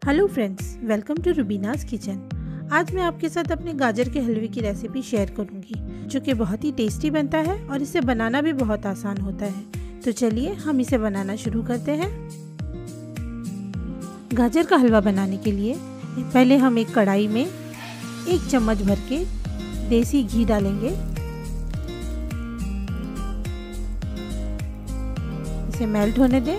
Hello friends, welcome to Rubina's kitchen. आज मैं आपके साथ अपने गाजर के हलवे की रेसिपी शेयर करूंगी, जो कि बहुत ही टेस्टी बनता है और इसे बनाना भी बहुत आसान होता है। तो चलिए हम इसे बनाना शुरू करते हैं। गाजर का हलवा बनाने के लिए पहले हम एक कढ़ाई में 1 चम्मच भर के देसी घी डालेंगे। इसे मेल्ट होने दें।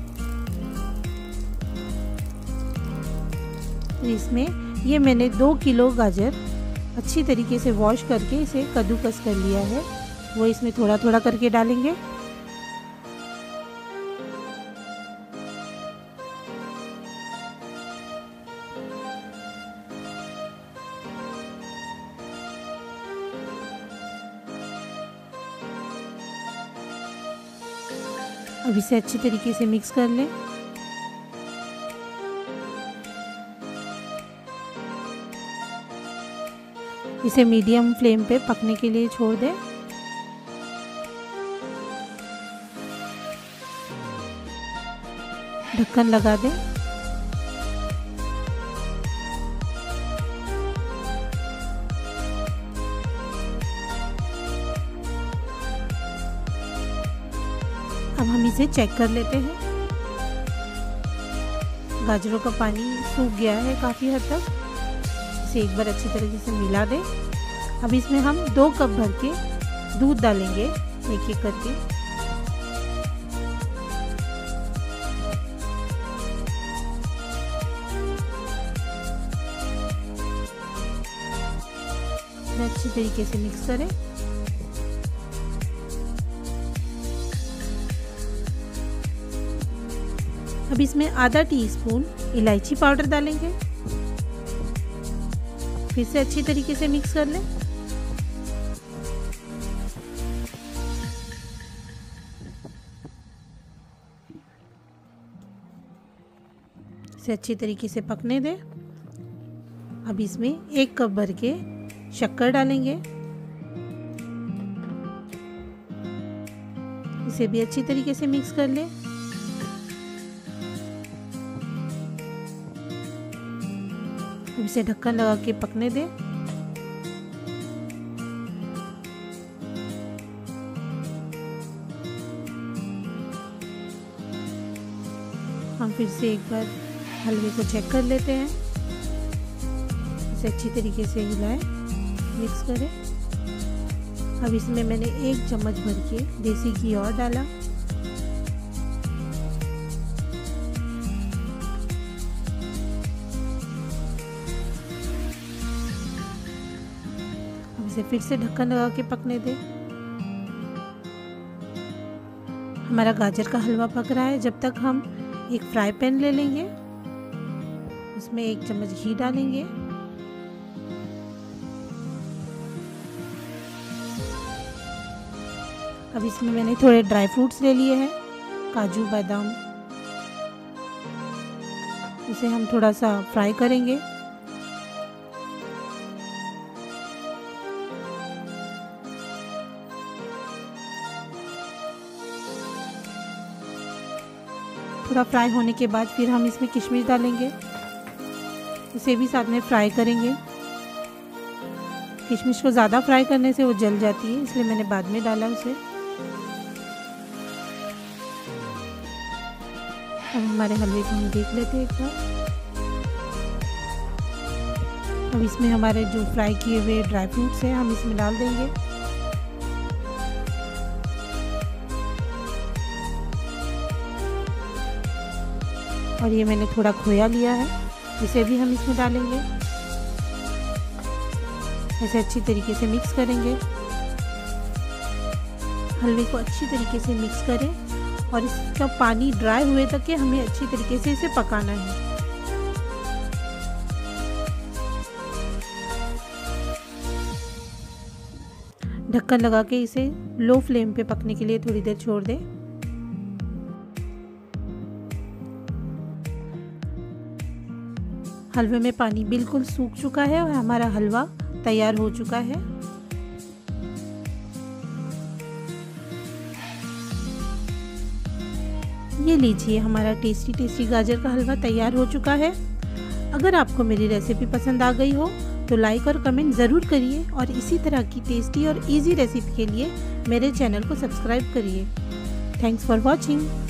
इसमें ये मैंने 2 किलो गाजर अच्छी तरीके से वॉश करके इसे कद्दूकस कर लिया है, वो इसमें थोड़ा थोड़ा करके डालेंगे। अब इसे अच्छी तरीके से मिक्स कर लें। इसे मीडियम फ्लेम पे पकने के लिए छोड़ दें। ढक्कन लगा दें। अब हम इसे चेक कर लेते हैं। गाजरों का पानी सूख गया है काफ़ी हद तक। इसे एक बार अच्छी तरीके से मिला दें। अब इसमें हम 2 कप भर के दूध डालेंगे, एक एक करके। अच्छी तरीके से मिक्स करें। अब इसमें आधा टीस्पून इलायची पाउडर डालेंगे। फिर से अच्छी तरीके से मिक्स कर लें। इसे अच्छी तरीके से पकने दें। अब इसमें 1 कप भर के शक्कर डालेंगे। इसे भी अच्छी तरीके से मिक्स कर लें। इसे ढक्कन लगा के पकने दें। हम फिर से एक बार हलवे को चेक कर लेते हैं। इसे अच्छी तरीके से हिलाएं, मिक्स करें। अब इसमें मैंने 1 चम्मच भर के देसी घी और डाला। इसे फिर से ढक्कन लगा के पकने दें। हमारा गाजर का हलवा पक रहा है। जब तक हम एक फ्राई पैन ले लेंगे, उसमें 1 चम्मच घी डालेंगे। अब इसमें मैंने थोड़े ड्राई फ्रूट्स ले लिए हैं, काजू बादाम। इसे हम थोड़ा सा फ्राई करेंगे। थोड़ा फ्राई होने के बाद फिर हम इसमें किशमिश डालेंगे। इसे भी साथ में फ्राई करेंगे। किशमिश को ज़्यादा फ्राई करने से वो जल जाती है, इसलिए मैंने बाद में डाला उसे। अब हमारे हलवे को हम देख लेते हैं एक बार। अब इसमें हमारे जो फ्राई किए हुए ड्राई फ्रूट्स हैं, हम इसमें डाल देंगे। और ये मैंने थोड़ा खोया लिया है, इसे भी हम इसमें डालेंगे। ऐसे अच्छी तरीके से मिक्स करेंगे। हलवे को अच्छी तरीके से मिक्स करें और इसका पानी ड्राई हुए तक के हमें अच्छी तरीके से इसे पकाना है। ढक्कन लगा के इसे लो फ्लेम पे पकने के लिए थोड़ी देर छोड़ दें। हलवे में पानी बिल्कुल सूख चुका है और हमारा हलवा तैयार हो चुका है। ये लीजिए, हमारा टेस्टी टेस्टी गाजर का हलवा तैयार हो चुका है। अगर आपको मेरी रेसिपी पसंद आ गई हो तो लाइक और कमेंट ज़रूर करिए और इसी तरह की टेस्टी और इजी रेसिपी के लिए मेरे चैनल को सब्सक्राइब करिए। Thanks for watching.